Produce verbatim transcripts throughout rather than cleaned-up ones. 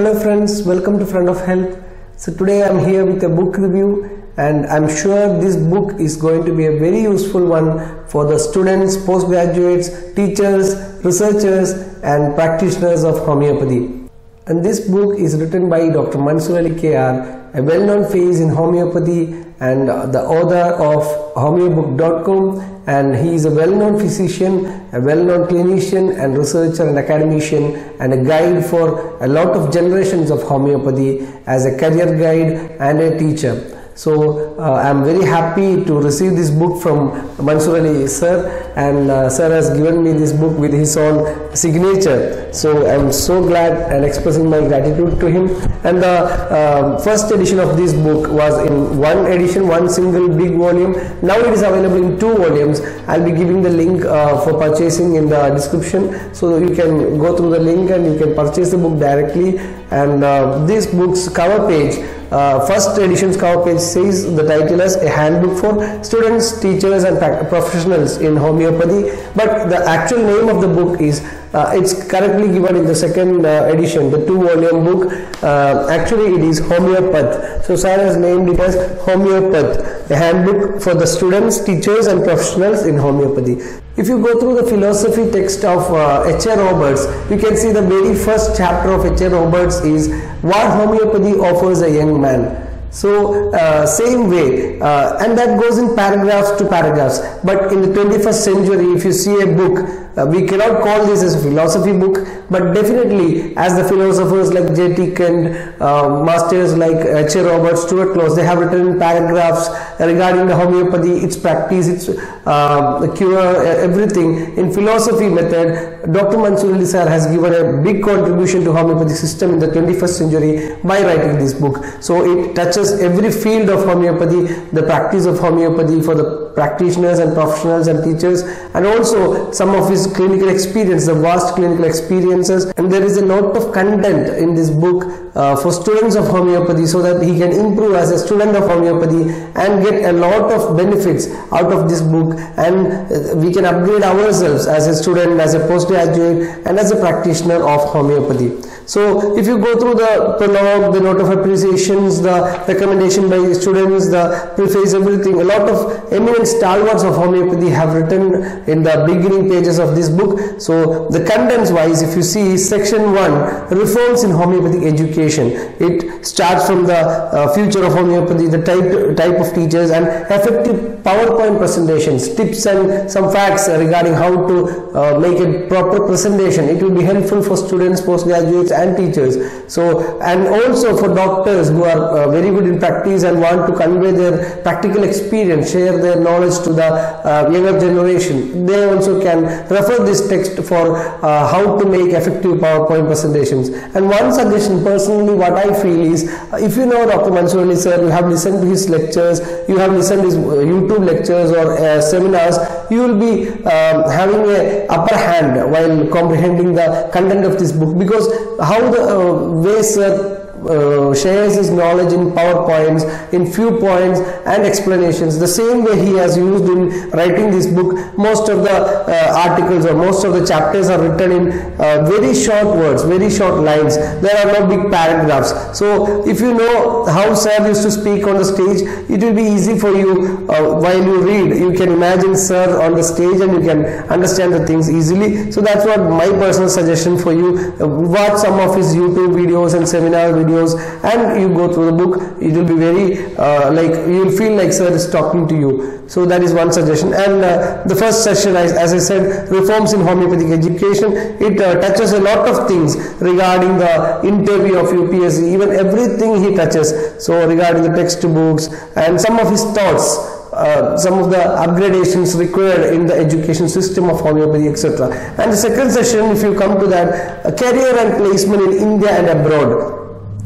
Hello friends, welcome to Friend of Health. So today I am here with a book review, and I am sure this book is going to be a very useful one for the students, postgraduates, teachers, researchers and practitioners of homeopathy. And this book is written by Doctor Mansoor Ali K R, a well-known face in homeopathy and the author of homeobook dot com, and he is a well-known physician, a well-known clinician and researcher and academician, and a guide for a lot of generations of homeopathy as a career guide and a teacher. So uh, I am very happy to receive this book from Mansoor Ali sir, and uh, sir has given me this book with his own signature. So I am so glad and expressing my gratitude to him. And the uh, first edition of this book was in one edition, one single big volume. Now it is available in two volumes. I'll be giving the link uh, for purchasing in the description, so you can go through the link and you can purchase the book directly. And uh, this book's cover page, Uh, first edition's cover page says the title as a handbook for students, teachers and professionals in homeopathy, but the actual name of the book is uh, it's correctly given in the second uh, edition, the two volume book. Uh, actually it is Homeopath. So sir has named it as Homeopath, a handbook for the students, teachers and professionals in homeopathy. If you go through the philosophy text of uh, H A Roberts, you can see the very first chapter of H A Roberts is what homeopathy offers a young man. So uh, same way, uh, and that goes in paragraphs to paragraphs. But in the twenty-first century, if you see a book, uh, we cannot call this as a philosophy book, but definitely as the philosophers like J T Kent, uh, masters like H A Roberts, Stuart Close, they have written paragraphs regarding the homeopathy, its practice, its uh, the cure, everything in philosophy method. Doctor Mansoor Ali sir has given a big contribution to homeopathy system in the twenty-first century by writing this book. So it touches every field of homeopathy, the practice of homeopathy for the practitioners and professionals and teachers, and also some of his clinical experience, the vast clinical experiences. And there is a lot of content in this book uh, for students of homeopathy, so that he can improve as a student of homeopathy and get a lot of benefits out of this book, and uh, we can upgrade ourselves as a student, as a postgraduate and as a practitioner of homeopathy. So if you go through the prologue, the note of appreciations, the recommendation by students, the preface, everything, a lot of eminent stalwarts of homeopathy have written in the beginning pages of this book. So the contents wise, if you see section one, reforms in homeopathic education, it starts from the uh, future of homeopathy, the type, type of teachers and effective PowerPoint presentations, tips and some facts regarding how to uh, make a proper presentation. It will be helpful for students, postgraduates and teachers. So, and also for doctors who are uh, very good in practice and want to convey their practical experience, share their knowledge to the uh, younger generation, they also can refer this text for uh, how to make effective PowerPoint presentations. And one suggestion, personally what I feel is, uh, if you know Doctor Mansoor Ali sir, you have listened to his lectures, you have listened to his uh, YouTube lectures or uh, seminars, you will be um, having a upper hand while comprehending the content of this book, because how the uh, way sir Uh, shares his knowledge in PowerPoints, in few points and explanations, the same way he has used in writing this book. Most of the uh, articles or most of the chapters are written in uh, very short words, very short lines. There are no big paragraphs. So if you know how sir used to speak on the stage, it will be easy for you uh, while you read. You can imagine sir on the stage and you can understand the things easily. So that's what my personal suggestion for you. Uh, watch some of his YouTube videos and seminar videos, and you go through the book. It will be very uh, like you will feel like sir is talking to you. So that is one suggestion. And uh, the first session, as, as I said, reforms in homeopathic education, it uh, touches a lot of things regarding the interview of U P S C, even everything he touches. So regarding the textbooks and some of his thoughts, Uh, some of the upgradations required in the education system of homeopathy, et cetera. And the second session, if you come to that, uh, career and placement in India and abroad.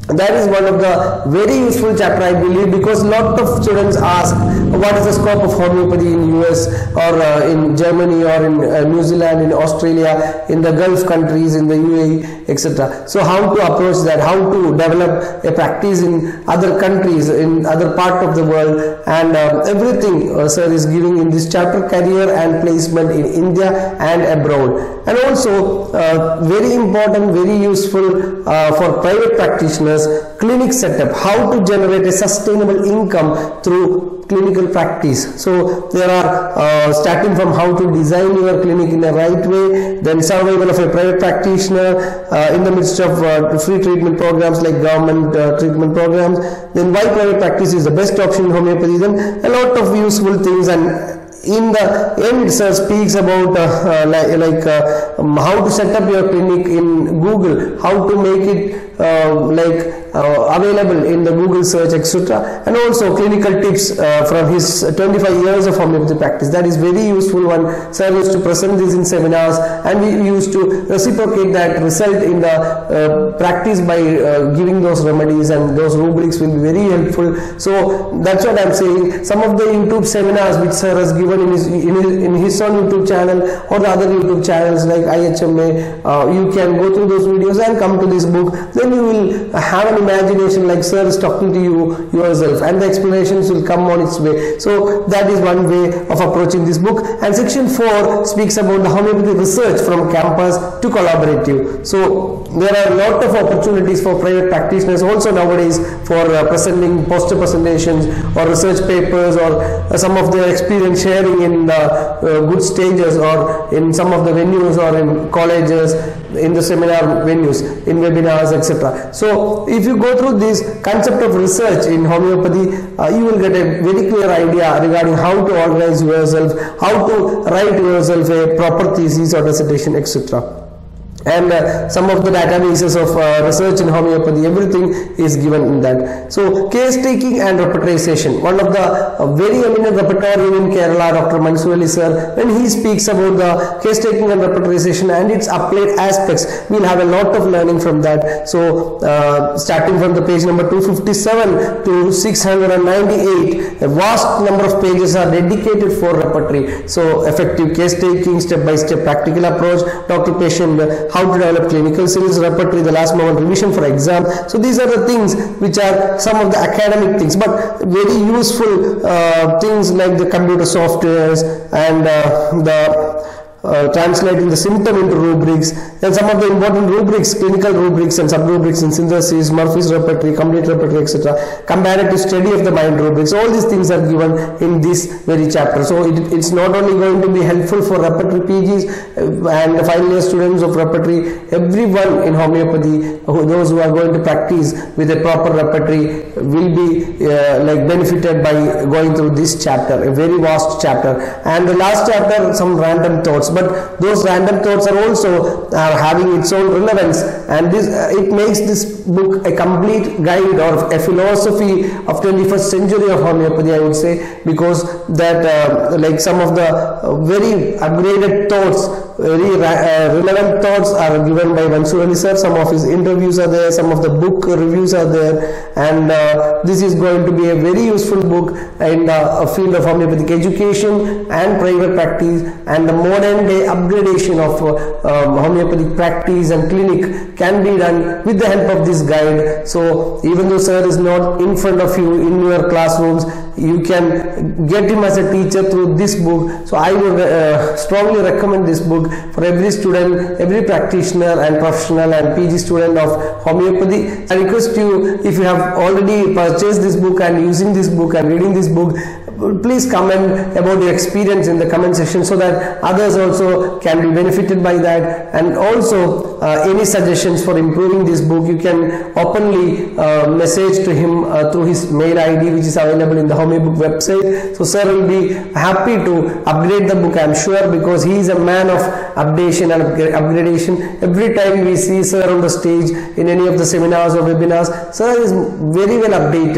That is one of the very useful chapter, I believe, because lot of students ask what is the scope of homeopathy in U S or uh, in Germany or in uh, New Zealand, in Australia, in the Gulf countries, in the U A E, et cetera. So how to approach that, how to develop a practice in other countries, in other part of the world, and uh, everything uh, sir is giving in this chapter, career and placement in India and abroad. And also uh, very important, very useful uh, for private practitioners, clinic setup, how to generate a sustainable income through clinical practice. So there are uh, starting from how to design your clinic in a right way, then survival of a private practitioner uh, in the midst of uh, free treatment programs like government uh, treatment programs, then why private practice is the best option in homeopathy, then a lot of useful things. And in the end, sir speaks about uh, uh, like, like uh, um, how to set up your clinic in Google, how to make it uh, like uh, available in the Google search, et cetera. And also clinical tips uh, from his twenty-five years of homeopathy practice. That is very useful one. Sir used to present this in seminars, and we used to reciprocate that result in the uh, practice by uh, giving those remedies, and those rubrics will be very helpful. So that's what I'm saying. Some of the YouTube seminars which sir has given in his, in his, in his own YouTube channel or the other YouTube channels like I H M A, uh, you can go through those videos and come to this book. Then you will have an imagination like sir is talking to you yourself, and the explanations will come on its way. So that is one way of approaching this book. And section four speaks about the homeopathy research from campus to collaborative. So there are a lot of opportunities for private practitioners also nowadays for uh, presenting poster presentations or research papers, or uh, some of their experience sharing in the uh, good stages, or in some of the venues, or in colleges, in the seminar venues, in webinars, et cetera. So if you go through this concept of research in homeopathy, uh, you will get a very clear idea regarding how to organize yourself, how to write yourself a proper thesis or dissertation, et cetera. And uh, some of the databases of uh, research in homeopathy, everything is given in that. So case taking and repertorization. One of the uh, very eminent repertorian in Kerala, Doctor Mansoor Ali sir, when he speaks about the case taking and repertorization and its applied aspects, we'll have a lot of learning from that. So uh, starting from the page number two fifty-seven to six hundred ninety-eight, a vast number of pages are dedicated for repertory. So effective case taking, step by step practical approach, doctor patient, uh, how to develop clinical skills, repertory, the last moment revision for exam. So these are the things which are some of the academic things, but very useful uh, things like the computer softwares and uh, the Uh, translating the symptom into rubrics, and some of the important rubrics, clinical rubrics and sub-rubrics in synthesis, Murphy's repertory, complete repertory, et cetera. Comparative study of the mind rubrics. All these things are given in this very chapter. So it, it's not only going to be helpful for repertory P Gs uh, and final year students of repertory, everyone in homeopathy, who, those who are going to practice with a proper repertory, will be uh, like benefited by going through this chapter, a very vast chapter. And the last chapter, some random thoughts. But those random thoughts are also uh, having its own relevance, and this uh, it makes this book a complete guide or a philosophy of twenty-first century of homeopathy, I would say, because that uh, like some of the uh, very upgraded thoughts, very uh, relevant thoughts are given by Mansoor Ali sir. Some of his interviews are there, some of the book reviews are there, and uh, this is going to be a very useful book in the uh, field of homeopathic education and private practice, and the modern day upgradation of uh, um, homeopathic practice and clinic can be done with the help of this guide. So even though sir is not in front of you in your classrooms, you can get him as a teacher through this book. So I would uh, strongly recommend this book for every student, every practitioner and professional and P G student of homeopathy. I request you, if you have already purchased this book and using this book and reading this book, please comment about your experience in the comment section, so that others also can be benefited by that. And also uh, any suggestions for improving this book, you can openly uh, message to him uh, through his mail I D, which is available in the Homebook website. So sir will be happy to upgrade the book, I am sure, because he is a man of updation and upgradation. Every time we see sir on the stage in any of the seminars or webinars, sir is very well updated,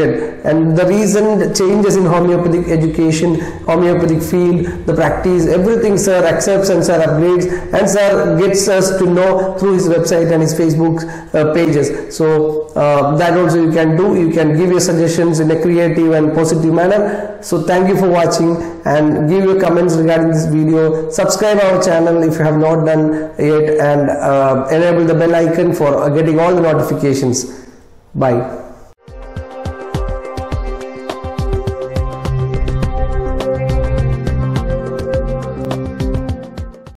and the recent changes in homeopathic education, homeopathic field, the practice, everything sir accepts and sir upgrades, and sir gets us to know through his website and his Facebook uh, pages. So uh, that also you can do. You can give your suggestions in a creative and positive manner. So thank you for watching, and give your comments regarding this video. Subscribe our channel if you have not done yet, and uh, enable the bell icon for getting all the notifications. Bye.